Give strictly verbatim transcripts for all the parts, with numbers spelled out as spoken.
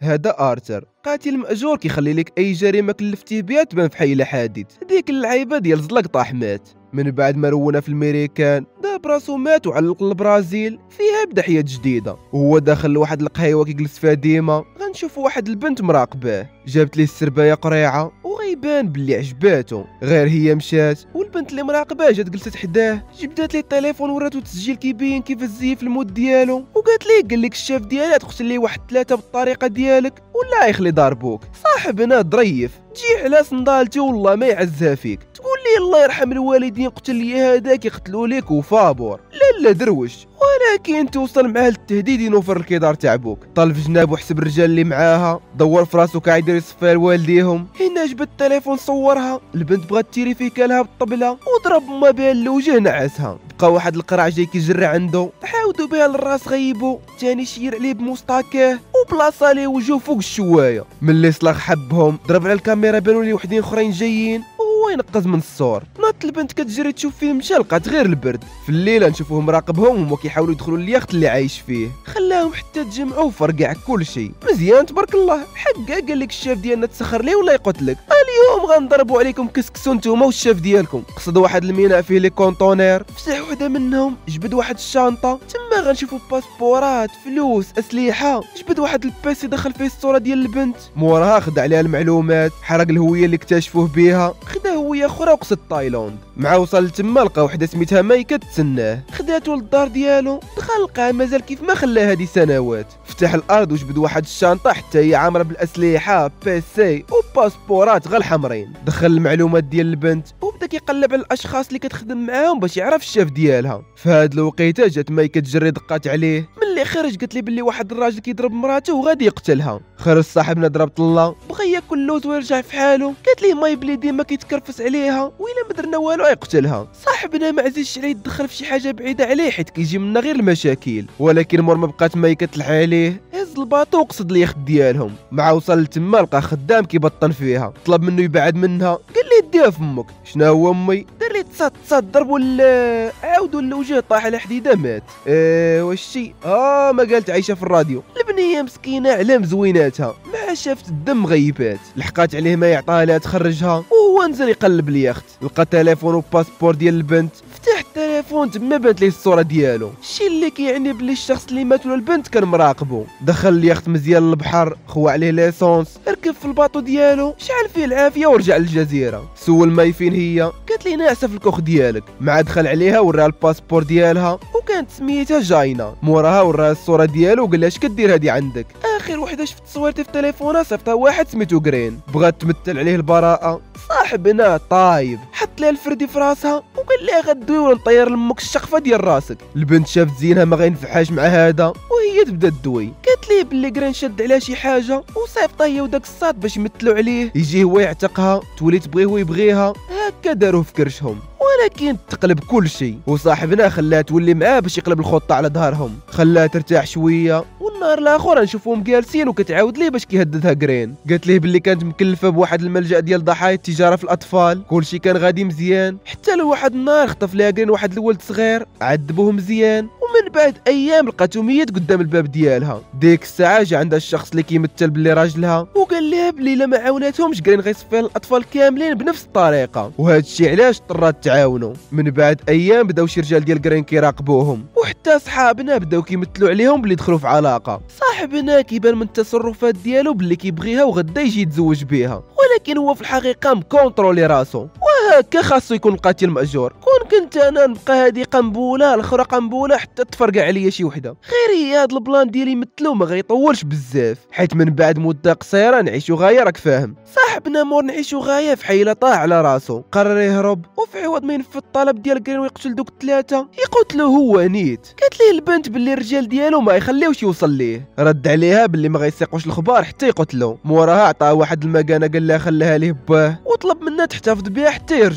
هذا ارثر قاتل مأجور كيخلي لك اي جريمه كلفتيه بها تبان في حي حادث. هذيك اللعيبه ديال زلق طاح مات. من بعد ما رونا في الميريكان داب راسو مات وعلق البرازيل فيها بدا حياه جديده، وهو داخل لواحد القهيوه كيجلس فيها ديما. غنشوفوا واحد البنت مراقباه، جابت ليه السربايه قريعه وغيبان باللي عجباتو، غير هي مشات والبنت اللي مراقباه جات جلست حداه، جبدات ليه التليفون وراتو تسجيل كيبين كيف الزيف المود ديالو، وقالت ليه قال لك الشاف ديالها تقتل ليه واحد ثلاثه بالطريقه ديالك ولا يخلي ضاربوك. صاحبنا ظريف تجي على صندالتي والله ما يعزها فيك، تقول لي الله يرحم الوالدين قتل لي هذاك يقتلوا ليك وفابور لا لا دروش، ولكن توصل معاه للتهديد ينوفر الكدار تاع بوك. طال في جنابو حسب الرجال اللي معاها، دور في راسو كايدير يصفيها لوالديهم. هنا جبد التليفون صورها، البنت بغات تيريفيكا لها بالطبله وضرب ما بها لوجه نعسها. بقى واحد القرع جاي كيجري عنده، حاودوا بها للراس غيبو، ثاني شير عليه بمستاكاه وبلاصه ليه وجهه فوق الشوايه. ملي صلاح حبهم ضرب على الكاميرا بانوا لي وحدين اخرين جايين وهو ينقز من الصور. ناط البنت كتجري تشوف فيه مشى لقات غير البرد. في الليله نشوفوه مراقبهم وهما كيحاولوا يدخلوا اليخت اللي عايش فيه، خلاهم حتى تجمعوا وفرقع كل شيء مزيان تبارك الله. حقا قال لك الشاف ديالنا تسخر ليه ولا يقتلك، اليوم غنضربوا عليكم كسكسوا نتوما والشاف ديالكم. قصد واحد الميناء فيه لي كونطونير، فسح وحده منهم جبد واحد الشانطه، تما غنشوفوا باسبورات فلوس اسلحه. جبد واحد البيسي دخل فيه الصوره ديال البنت، موراها خد عليها المعلومات، حرق الهويه اللي اكتشفوه بها، خدا هويه اخرى وقصد تايلاند. مع وصل تما لقى وحده سميتها مايكه تسناه، خداتو للدار ديالو، دخل لقاها مازال كيف ما خلاها هذه سنوات. فتح الارض وجبد واحد الشانطه حتى هي عامره بالاسلحه بيسي وباسبورات غير الحمرين. دخل المعلومات ديال البنت وبدا كيقلب على الاشخاص اللي كتخدم معاهم باش يعرف الشاف ديالها. في هاد الوقيته جات مايكه تجري دقات عليه، ملي خرج قالت لي باللي واحد الراجل كيضرب مراته وغادي يقتلها. خرج صاحبنا ضرب طله، بغى ياكل اللوز ويرجع في حاله، قالت ليه ماي بلي ديما كيتكرفس عليها وإلا ما درنا والو يقتلها. صاحبنا ما عزيزش عليه يدخل في شي حاجه بعيده عليه حيت كيجي منا غير المشاكل، ولكن مور ما بقات مايكه تلح عليه هز الباطو وقصد اليخت ديالهم. مع وصل لتما لقى خدام كيبطن فيها، طلب منه يبعد منها، قال لي ديها في امك. شنو هو امي؟ دار لي تصاد تصاد ضرب ولا عاودوا الوجه طاح على حديده مات. اه واش شي اه ما قالت عايشه في الراديو. البنيه مسكينه على مزويناتها ما شافت الدم غيبات، لحقات عليه ما يعطاها لها تخرجها وهو نزل يقلب اليخت، لقى تليفون وباسبور ديال البنت. فتح التليفون تما بانت ليه الصوره ديالو، الشيء اللي كيعني بلي الشخص اللي مات ولا البنت كان مراقبه. دخل اليخت مزيان للبحر، خوا عليه ليسونس، ركب في الباطو ديالو، شعل فيه العافيه ورجع للجزيره. سول ماي فين هي، قالت لي ناعسه في الكوخ ديالك. مع دخل عليها وراها الباسبور ديالها وكانت سميتها جاينا. موراها وراها الصوره ديالو وقال لها اش كدير هادي عندك. اخر وحده شفت صورتي في تليفونها صيفطها واحد سميتو جرين، بغات تمثل عليه البراءه. صاحبنا طايب حط لها الفردي في راسها وقال لها غدوي ولا نطير لمك الشقفه ديال راسك. البنت شافت زينها ما غينفعهاش مع هذا وهي تبدا تدوي، قالت ليه باللي جرين شد عليها شي حاجه وصيفطها هي وداك الصاد باش يمثلوا عليه، يجي هو يعتقها تولي تبغيه ويبغيها. هكا داروه في كرشهم، ولكن تقلب كل شيء. وصاحبنا خلاها تولي معاه باش يقلب الخطه على ظهرهم، خلاها ترتاح شويه. والنهار الاخر نشوفوهم جالسين وكتعاود ليه باش كيهددها جرين، قالت ليه باللي كانت مكلفه بواحد الملجا ديال ضحايا التجاره في الاطفال، كلشي كان غادي مزيان حتى لو واحد النهار خطف ليها جرين واحد الولد صغير، عذبوه مزيان ومن بعد ايام لقاتو ميت قدام الباب ديالها. ديك الساعه جا عندها الشخص اللي كيمثل باللي راجلها وقال لها بلي لا ما عاوناتهمش جرين غيصفيها الاطفال كاملين بنفس الطريقه، وهذا الشيء علاش اضطرات تعاونوا. من بعد ايام بداو شي رجال ديال جرين كيراقبوهم، وحتى صحابنا بداو كيمثلوا عليهم باللي دخلوا في علاقه. صاحبنا كيبان من التصرفات ديالو باللي كيبغيها وغدا يجي يتزوج بها، ولكن هو في الحقيقه مكونترولي راسو، وهكا خاصو يكون القاتل مأجور. كون كنت انا نبقى هادي قنبوله الاخرى قنبوله حتى تفرقع عليا شي وحده، غير هي هاد البلان ديالي يمثلو ما غيطولش بزاف، حيت من بعد مده قصيره نعيشو غايه راك فاهم. صاحبنا مور نعيشو غايه في حيله طاح على راسو، قرر يهرب، وفي عوض ما ينفذ الطلب ديال جرين ويقتل دوك الثلاثه يقتلو هو نيت. قالت ليه البنت باللي الرجال ديالو ما يخليوش يوصل ليه، رد عليها باللي ما غيسيقوش الخبار حتى يقتلو. موراها عطاه واحد المكانه قال لها خليها ليه باه وطلب منها تحتفظ بها حتى يرجع.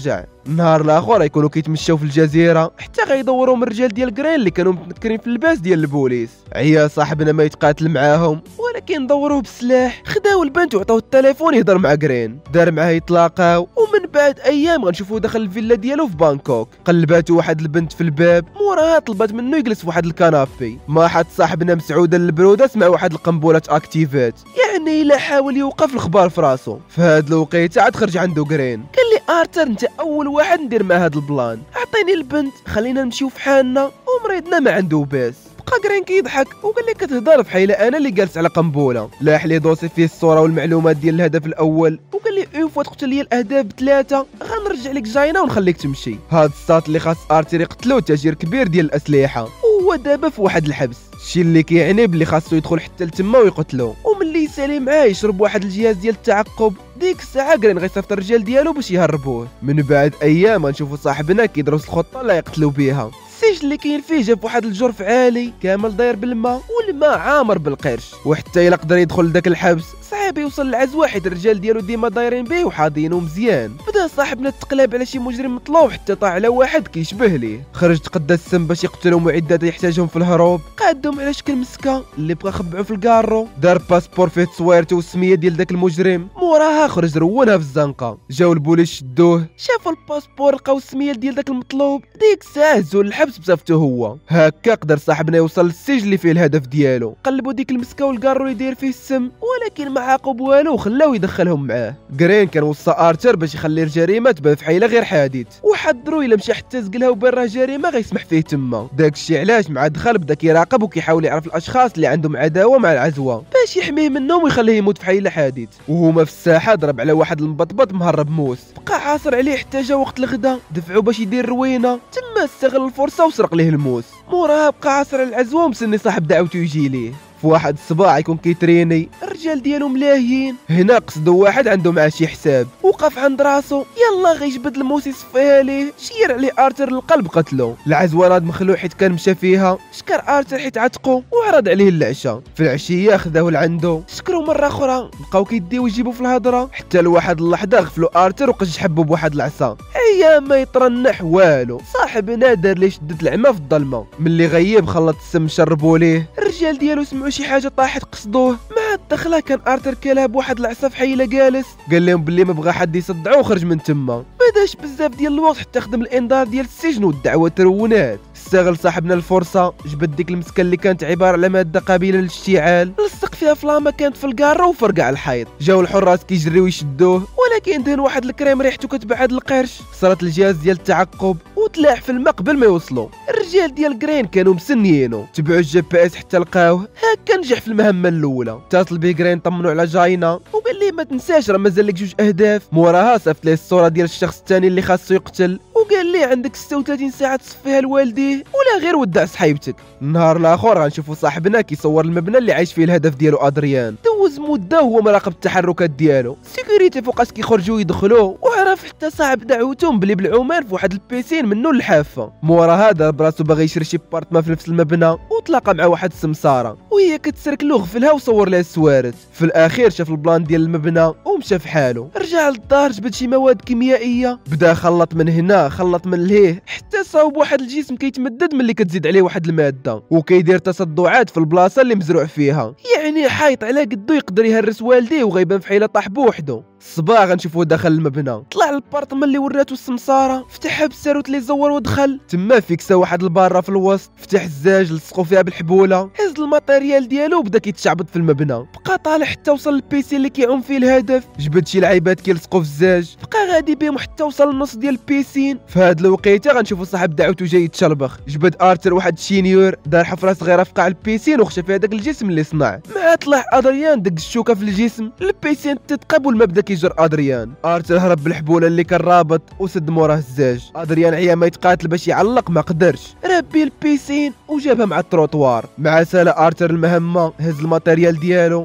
النهار الاخر يكونوا كيتمشاو في الجزيره حتى غيدوروا من الرجال ديال غرين اللي كانوا متنكرين في اللباس ديال البوليس. عيا صاحبنا ما يتقاتل معاهم ولكن دوروه بالسلاح، خداو البنت وعطاو التليفون يهضر مع غرين، دار معاه يتلاقاو، ومن بعد ايام غنشوفوه دخل الفيلا ديالو في بانكوك. قلباتو واحد البنت في الباب، موراها طلبات منه يجلس في واحد الكنابي. ما حد صاحبنا مسعوده للبروده سمع واحد القنبله اكتيفات، يعني الا حاول يوقف الخبار في راسو. في هاد الوقيته عاد خرج عنده غرين، قال لي ارثر انت اول واحد ندير مع هاد البلان، اعطيني البنت خلينا نمشيو في حالنا ومريضنا ما عنده باس. بقى غرين كيضحك وقال لي كتهضر بحال انا اللي جالس على قنبله. لاح لي دوسي فيه الصوره والمعلومات ديال الهدف الاول، وقال لي اون فوا تقتل لي الاهداف بثلاثه غنرجع لك جاينا ونخليك تمشي. هاد الساط اللي خاص ارثر يقتلو تاجير كبير ديال الاسلحه، وهو دابا في واحد الحبس، الشيء اللي كيعني بلي خاصو يدخل حتى لتما ويقتلو. وملي يسالي معاه يشرب واحد الجهاز ديال التعقب، ديك الساعه غرين غيصيفط الرجال ديالو باش يهربوه. من بعد ايام غنشوفوا صاحبنا كيدرس الخطه اللي يقتلوا بها. السجن اللي كاين فيه جا فواحد الجرف عالي كامل داير بالماء، والماء عامر بالقرش، وحتى الا قدر يدخل لذاك الحبس صعيب يوصل للعزوه حيت الرجال ديالو ديما دايرين به وحاضينه مزيان. بدا صاحبنا التقلاب على شي مجرم مطلوب حتى طاع على واحد كيشبه ليه، خرج تقدى السم باش يقتلوا معدات يحتاجهم في الهروب، قادهم على شكل مسكه اللي بغى خبعو في الكارو، دار باسبور فيه تصويرته والسميه ديال داك المجرم، موراها خرج رونها في الزنقه. جاو البوليس شدوه، شافوا الباسبور لقاو السميه ديال داك المطلوب، ديك الساعه هزوه للحبس بصفتو هو. هكا قدر صاحبنا يوصل للسجن اللي فيه الهدف ديالو. قلبوا ديك المسكه والكارو اللي داير فيه السم، ولكن ما عاقب والو وخلاو يدخلهم معاه. غرين كان وصى ارثر باش يخلي الجريمه تبان فحيله غير حادث، وحضروا الا مشى حتى زقلها وبان راه جريمه غيسمح فيه تما. داكشي علاش مع دخل بدا كيراقب وكيحاول يعرف الاشخاص اللي عندهم عداوه مع العزوه باش يحميه منهم ويخليه يموت فحيله حادث. وهما في الساحه ضرب على واحد المبطبط مهرب موس، بقى عاصر عليه حتى جا وقت الغدا، دفعوا باش يدير روينه، تما استغل الفرصه وسرق ليه الموس. موراها بقى عاصر على العزوه ومستني صاحب دعوته يجي ليه. في واحد الصباح يكون كيتريني، الرجال ديالو ملاهيين، هنا قصدوا واحد عنده معاه شي حساب، وقف عند راسو يلا غيجبد الموس يصفيها ليه، شير عليه ارثر القلب قتلو. العزوه راد مخلوع حيت كان مشى فيها، شكر ارثر حيت عتقو وعرض عليه العشاء. في العشيه خداوه لعندو، شكرو مره اخرى، بقاو كيديو يجيبو في الهضره حتى لواحد اللحظه غفلوا ارثر وقج حبو بواحد العصا. ايام ما يترنح والو، صاحبنا دار ليه شدة العمى في الظلمه، ملي غيب خلط السم شربوا ليه. الرجال ديالو سمعوا شي حاجه طاحت قصدوه، مع الدخله كان ارثر كلها بواحد العصا في حيله جالس، قال لهم باللي ما بغى حد يصدعوه وخرج من تما. بداش بزاف ديال الوقت حتى خدم الانذار ديال السجن والدعوه ترونات. استغل صاحبنا الفرصه، جبد ديك المسكه اللي كانت عباره على ماده قابله للاشتعال، لصق فيها فلاما كانت في الكاره وفرقع الحيط. جاو الحراس كيجريو يشدوه، ولكن دهن واحد الكريم ريحته كتبعد القرش، صارت الجهاز ديال التعقب وتلاح في الماء قبل ما يوصلوا. الرجال ديال غرين كانوا مسنيينو، تبعوا الجي بي اس حتى لقاوه، هكا نجح في المهمه الاولى. اتصل بيه غرين طمنوا على جاينا وقال ليه ما تنساش راه مازال لك جوج اهداف. موراها صيفط ليه الصوره ديال الشخص الثاني اللي خاصو يقتل، وقال ليه عندك ستة وثلاثين ساعه تصفيها لوالديه ولا غير ودع صحيبتك. النهار الاخر غنشوفوا صاحبنا كيصور المبنى اللي عايش فيه الهدف ديالو ادريان، دوز مده وهو مراقب التحركات ديالو، سيكوريتي فوقاش كيخرجوا ويدخلوا، وعرف حتى صاحب دعوتهم بلي بالعمان في واحد البيسين منه الحافه. مورا هذا براسو باغي يشري شي بارتما في نفس المبنى، وتلاقى مع واحد السمساره وهي كتسركلو غفلها وصور لها السوارت. في الاخير شاف البلان ديال المبنى ومشى في حاله، رجع للدار جبد شي مواد كيميائيه، بدا خلط من هنا خلط من لهيه حتى صاوب واحد الجسم كيتمدد ملي كتزيد عليه واحد الماده، وكيدير تصدعات في البلاصه اللي مزروع فيها، يعني حايط على قدو يقدر يهرس والديه وغيبان في حيله طاح بوحدو. الصباح غنشوفوه داخل المبنى، طلع للبارطمه اللي وراتو السمساره، فتحها بالساروت اللي زور ودخل، تما فيكسا واحد الباره في الوسط، فتح الزاج لصقو فيها بالحبوله، هز الماتيريال ديالو وبدا كيتشعبط في المبنى، بقى طالع حتى وصل للبيسي اللي كيعوم فيه الهدف، جبد شي لعيبات كيلصقوا في الزاج، بقى غادي بهم حتى وصل للنص ديال البيسين. في هاد الوقيته غنشوفوا صاحب دعوته جاي يتشلبخ، جبد ارثر واحد الشينيور دار حفره صغيره في قاع البيسين وخشى فيها داك الجسم اللي صنع، مع طلع ادريان دق الشوكه في الجسم، البيسين تتقب والمبدا كيجر ادريان. ارثر هرب بالحبوله اللي كان رابط وسد موراه الزاج. ادريان عيا ما يتقاتل باش يعلق ما قدرش، ربي البيسين وجابها مع التروطوار. مع سالا ارثر المهمه، هز الماتيريال ديالو خلاه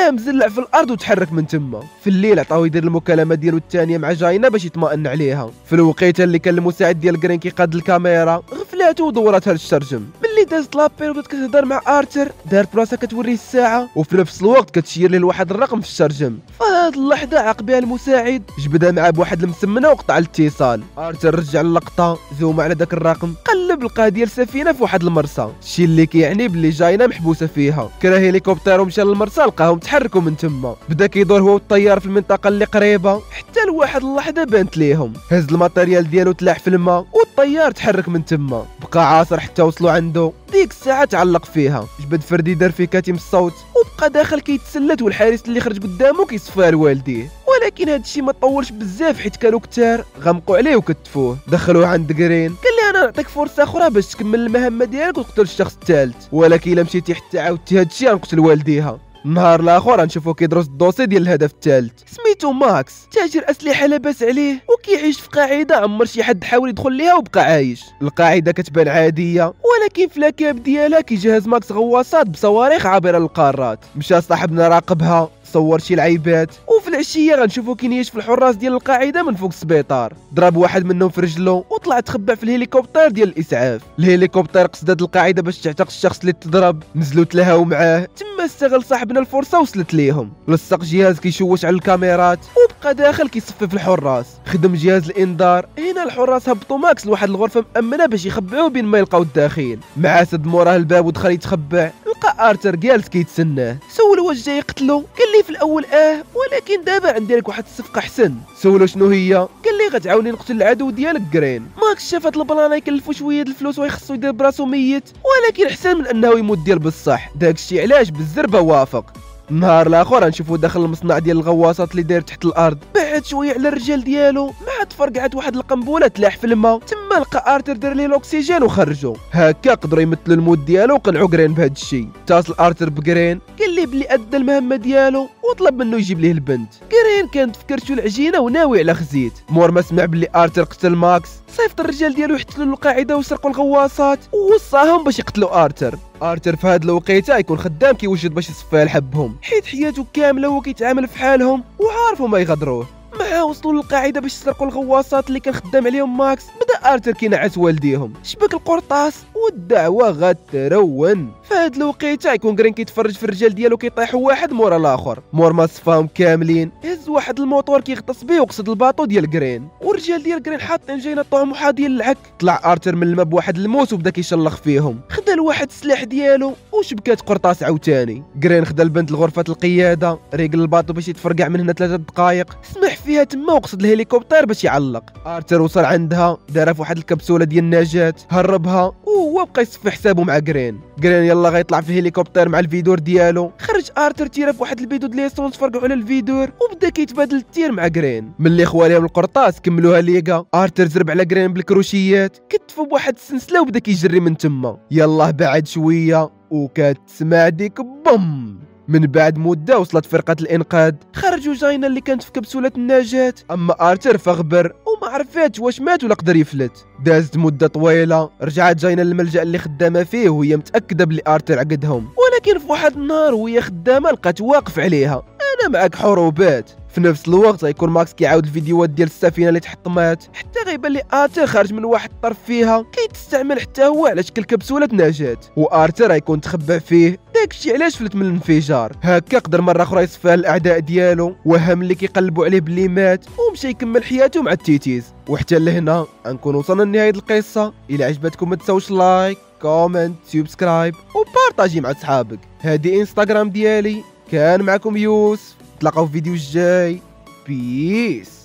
قام زلع في الارض وتحرك من تما. في الليل عطاو يدير المكالمه ديالو الثانيه مع جاينا باش يطمئن عليها. في الوقيته اللي كان المساعد ديال جرين كيقاد الكاميرا غفلاته ودورتها للشرجم. ملي دازت لابيل وبدات كتهضر مع ارثر دارت براسها كتوريه الساعه وفي نفس الوقت كتشير ليه لواحد الرقم في الشرجم. فهاد اللحظه عاق بها المساعد جبدها معاه بواحد المسمنه وقطع الاتصال. ارثر رجع اللقطه زوم على داك الرقم قلب لقى ديال سفينه في واحد المرسى، الشيء اللي كيعني بلي جاينا محبوسه فيها. كرا هليكوبتر ومشى للمرسى لقاهم تحركوا من تما. بدا كيدور هو والطيار في المنطقه اللي قريبه حتى لواحد اللحظه بانت ليهم هز الماتيريال ديالو تلاح في الماء والطيار تحرك من تما. بقى عاصر حتى وصلوا عنده. ديك الساعه تعلق فيها جبد فردي دار فيه كاتم الصوت وبقى داخل كيتسلت والحارس اللي خرج قدامه كيصفى لوالديه. ولكن هاد الشيء ما طولش بزاف حيت كانوا كتار غمقوا عليه وكتفوه. دخلوه عند جرين قال لي انا نعطيك فرصه اخرى باش تكمل المهمه ديالك وتقتل الشخص الثالث، ولكن الا مشيتي حتى عاودتي هاد الشيء غنقتل والديها. النهار الاخر غنشوفو كيدرس الدوسي ديال الهدف الثالث. سميتو ماكس، تاجر اسلحه لاباس عليه وكيعيش في قاعده عمر شي حد حاول يدخل ليها وبقى عايش. القاعده كتبان عاديه ولكن في لاكاب ديالها كيجهز ماكس غواصات بصواريخ عابره للقارات. مشى صاحبنا راقبها صور شي لعيبات وفي العشيه غنشوفو كينيش في الحراس ديال القاعده من فوق السبيطار. ضرب واحد منهم في رجلو وطلع تخبع في الهليكوبتر ديال الاسعاف. الهليكوبتر قصدت القاعده باش تعتق الشخص اللي تضرب. نزلوا تلاهاو معاه تما استغل صاحبنا الفرصه وصلت ليهم. لصق جهاز كيشوش على الكاميرات وبقى داخل كيصفي في الحراس. خدم جهاز الانذار. هنا الحراس هبطوا ماكس لواحد الغرفه مامنه باش يخبعوه بين ما يلقاو الداخل. مع سد موراه الباب ودخل يتخبع. لقى ارثر جالس كيتسناه. سولو واش جاي يقتلو قال لي في الاول اه ولكن دابا عندي لك واحد الصفقه احسن. سولو شنو هي قال لي غتعاوني نقتل العدو ديالك جرين. ماكس شاف هاد البلان يكلفو شويه د الفلوس ويخصو يدير براسو ميت ولكن احسن من انه يموت ديال بصح. داكشي علاش بالزربه وافق. النهار الاخر غنشوفو داخل المصنع ديال الغواصات اللي داير تحت الارض. بعد شويه على الرجال ديالو ما تفرقعت واحد القنبله تلاح في الماء. تما لقى ارثر دار ليه الاكسجين وخرجو. هكا قدروا يمثلوا الموت ديالو وقنعوا جرين بهذا الشيء. اتصل ارثر بجرين قال ليه بلي ادى المهمه ديالو وطلب منه يجيب ليه البنت. جرين كانت في كرشو العجينه وناوي على خزيت. مور ما سمع بلي ارثر قتل ماكس صيفط الرجال ديالو يحتلوا القاعده ويسرقوا الغواصات ووصاهم باش يقتلوا ارثر. ارثر في هاد الوقيته يكون خدام كيوجد باش يصفي لحبهم حيت حياته كامله هو كيتعامل في حالهم وعارفوا ما يغدروه. مع وصلوا للقاعده باش يسرقوا الغواصات اللي كان خدام عليهم ماكس. بدا ارثر كينعس والديهم شبك القرطاس والدعوه غترون. في هاد الوقيته يكون جرين كيتفرج في الرجال ديالو كيطيحوا واحد مورا الاخر. مور ما صفاهم كاملين هز واحد الموتور كيغطس بيه وقصد الباطو ديال جرين. والرجال ديال جرين حاطين جاينا طعم ديال العك. طلع ارثر من الماء بواحد الموس وبدا كيشلخ فيهم. خدا لواحد السلاح ديالو وشبكات قرطاس عاوتاني. جرين خدا البنت لغرفه القياده ريقل الباطو باش يتفرقع من هنا ثلاثه دقائق. سمح فيها تما وقصد الهليكوبتر باش يعلق. ارثر وصل عندها دارها في واحد الكبسوله ديال النجاه هربها وهو بقى يصفي حسابه مع جرين. جرين يلا غيطلع في الهليكوبتر مع الفيدور ديالو. خرج ارثر تيرا في واحد البيدو د ليسونس فرقعوا على الفيدور وبدا كيتبادل التير مع جرين. ملي خواليهم القرطاس كملوها ليغا. ارثر زرب على جرين بالكروشيات كتفو بواحد السلسله وبدا كيجري من تما. يلا بعد شويه وكتسمع ديك بوم. من بعد مده وصلت فرقه الانقاذ. خرجوا جاينا اللي كانت في كبسوله النجاه. اما ارثر فغبر وما عرفاتش واش مات ولا قدر يفلت. دازت مده طويله رجعت جاينا للملجا اللي خدامه فيه وهي متاكده بلي ارثر عقدهم. ولكن في واحد النهار وهي خدامه لقات واقف عليها انا معك حروبات. في نفس الوقت غيكون ماكس كيعاود الفيديوهات ديال السفينه اللي تحطمات حتى غيبان لي ارثر خارج من واحد الطرف فيها كيتستعمل حتى هو على شكل كبسوله نجاه. وارثر غيكون تخبع فيه داكشي علاش فلت من الانفجار. هكا قدر مره اخرى يصفيها الاعداء ديالو وهم اللي كيقلبوا عليه بلي مات ومشى يكمل حياته مع التيتيز. وحتى لهنا غنكون وصلنا لنهايه القصه. الى عجبتكم ما تنساوش لايك كومنت سبسكرايب وبارطاجي مع صحابك. هذه انستغرام ديالي. كان معكم يوسف. نتلاقاو في فيديو الجاي. بيس.